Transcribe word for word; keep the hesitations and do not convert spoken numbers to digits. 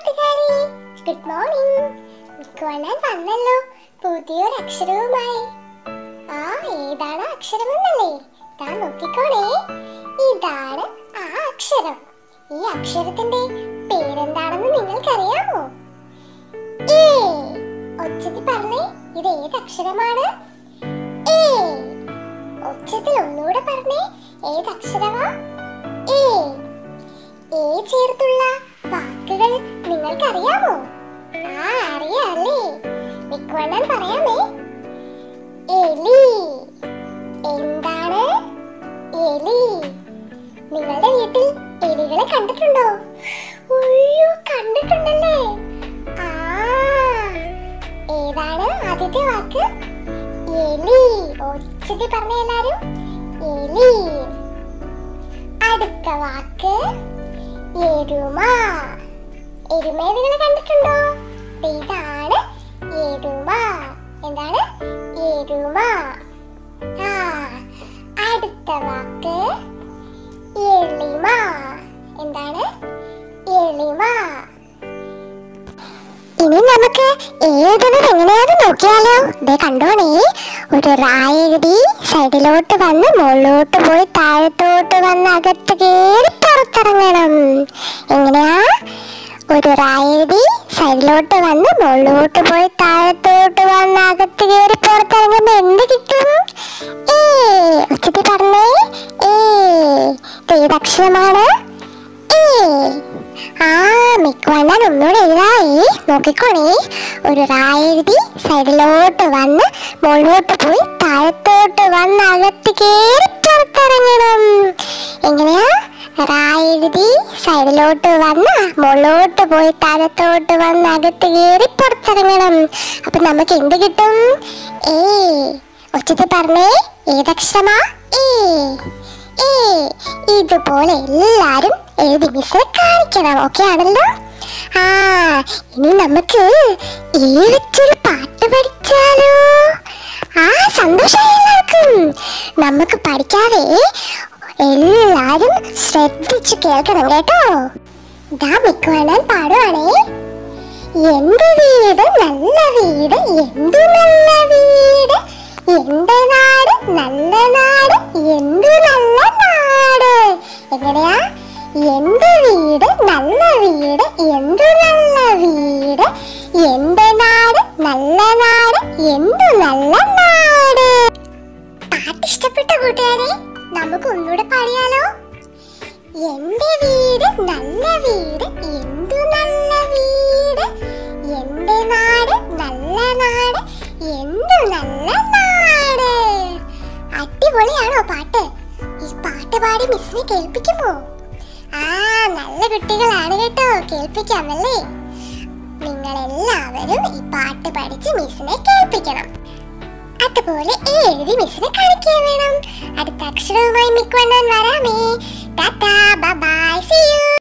കൂട്ടുകാരെ, good morning. മിക്കുവണ്ണൻ വന്നല്ലോ പുതിയൊരു അക്ഷരവുമായി. ആ ഏതാണ് അക്ഷരമെന്നല്ലേ? താൻ നോക്കിക്കോണേ. ഇതാണ് ആ അക്ഷരം. ഈ അക്ഷരത്തിന്റെ പേരെന്താണെന്ന് നിങ്ങൾക്കറിയാമോ? ഏ. ഒച്ചത്തിൽ പറഞ്ഞേ, ഇത് ഏത് അക്ഷരമാണ്? ഏ. ഒച്ചത്തിൽ ഒന്നുകൂടെ പറഞ്ഞേ, ഏത് അക്ഷരമാ? ഏ. ഏ ചേർത്തുള്ള വാക്കുകൾ നിങ്ങൾക്കറിയാമോ? ആ അറിയാല്ലേ? മിക്കുവണ്ണൻ പറയാമേ. എലി. എന്താണ് എലി? നിങ്ങളുടെ വീട്ടിൽ എലികളെ കണ്ടിട്ടുണ്ടോ? ഉയ്യോ, കണ്ടിട്ടുണ്ടല്ലേ? ആ ഏതാണ് ആദ്യത്തെ വാക്ക്? എലി. ഒച്ചത്തിൽ പറഞ്ഞ എല്ലാരും, എലി. അടുത്ത വാക്ക് എരുമ. എരുമയെ നിങ്ങൾ കണ്ടിട്ടുണ്ടോ? ഇതാണ് എരുമ. എന്താണ്? എരുമ. ആ അടുത്ത വാക്ക് എളിമ. എന്താണ്? എളിമ. ഇനി നമുക്ക് എഴുതുന്നത് എങ്ങനെയാന്ന് നോക്കിയാലോ? ദേ കണ്ടോണേ. ഒരു റാ എഴുതി സൈഡിലോട്ട് വന്ന് മുകളിലോട്ട് പോയി താഴത്തോട്ട് വന്ന് അകത്ത് കയറി പുറത്തിറങ്ങണം. എങ്ങനെയാ? ഒരു റാ എഴുതി സൈഡിലോട്ട് വന്ന് മുകളിലോട്ട് പോയി താഴത്തോട്ട് വന്ന് അകത്ത് കയറി പുറത്തിറങ്ങുമ്പോ എന്ത് കിട്ടും? ഏ. ഉച്ചത്തിൽ പറഞ്ഞേ. ഏ. ഏതക്ഷരമാണ്? ഏ. ആ മിക്കുവണ്ണൻ ഒന്നുകൂടെ എഴുതായി. നോക്കിക്കോണേ. ഒരു റാ എഴുതി സൈഡിലോട്ട് വന്ന് മുകളിലോട്ട് പോയി താഴത്തോട്ട് വന്ന് അകത്ത് കയറി പുറത്തിറങ്ങണം. എങ്ങനെയാ? റാ എഴുതി സൈഡിലോട്ട് വന്ന് മുകളിലോട്ട് പോയി താഴത്തോട്ട് വന്ന് അകത്ത് കയറി പുറത്തിറങ്ങണം. അപ്പൊ നമുക്ക് എന്ത് കിട്ടും? ഏ. ഒച്ചത്തിൽ പറഞ്ഞേ, ഏതക്ഷരമാ? ഏ. ഏ. ഇതുപോലെ എല്ലാരും എഴുതി മിസ്സിനെ കാണിക്കണം. ഓക്കെ ആണല്ലോ? ആ ഇനി നമുക്ക് ഈ വെച്ചൊരു പാട്ട് പഠിച്ചാലോ? ആ സന്തോഷമായി എല്ലാവർക്കും. നമുക്ക് പഠിക്കാതെ എല്ലാരും ശ്രദ്ധിച്ചു കേൾക്കണം കേട്ടോ. ദാ മിക്കുവണ്ണൻ പാടുവാണേ. എന്റെ വീട് നല്ല വീട്, എന്തു നല്ല വീട്, എന്റെ നാട് നല്ല നാട്, എന്തു നല്ല നാട്. എങ്ങനെയാ? എന്റെ വീട് നല്ല വീട്, എന്തു നല്ല വീട്, എന്റെ നാട് നല്ല നാട്, എന്തു നല്ല നാട്. പാട്ട് ഇഷ്ടപ്പെട്ട കൂട്ടുകാരെ, നമുക്ക് ഒന്നുകൂടെ പാടിയാലോ? എന്റെ വീട് നല്ല വീട്, എന്തു നല്ല വീട്, എന്റെ നാട് നല്ല നാട്, എന്തു നല്ല നാട്. അടിപൊളിയാണോ പാട്ട്? ഈ പാട്ട് പാടി മിസ്സിനെ കേൾപ്പിക്കുമോ? ആ നല്ല കുട്ടികളാണ് കേട്ടോ. കേൾപ്പിക്കാമല്ലേ? നിങ്ങളെല്ലാവരും ഈ പാട്ട് പഠിച്ച് മിസ്സിനെ കേൾപ്പിക്കണം. അതുപോലെ എഴുതി മിസ്സിനെ കാണിക്കാൻ വേണം. അടുത്ത അക്ഷരവുമായി മിക്കുവണ്ണൻ വരാമേ. Tata, bye bye, see U.